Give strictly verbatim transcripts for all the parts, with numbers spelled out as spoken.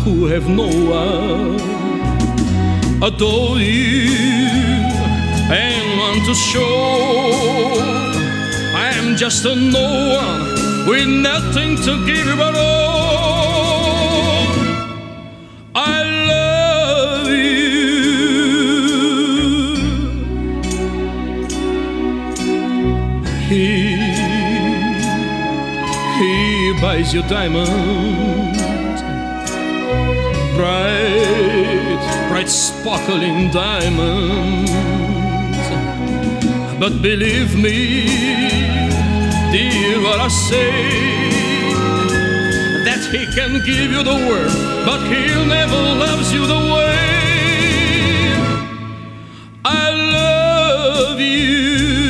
who have no one, adore you and want to show I'm just a no one with nothing to give but all. I love you. He, he buys you diamonds, bright, bright sparkling diamonds. But believe me, dear, what I say, that he can give you the world, but he'll never love you the way I love you.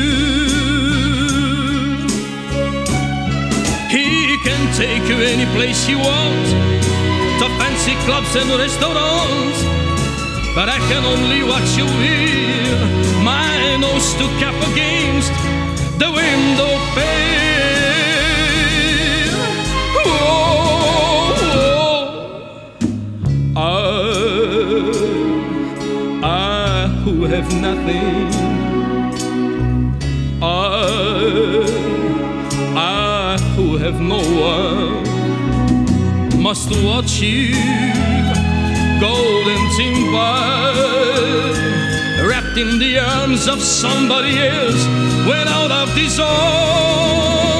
He can take you any place you want, to fancy clubs and restaurants, but I can only watch you here, my nose to cap against the window pane. Oh, oh. I, I who have nothing, I, I who have no one, must watch you, golden timber, wrapped in the arms of somebody else, when out of this all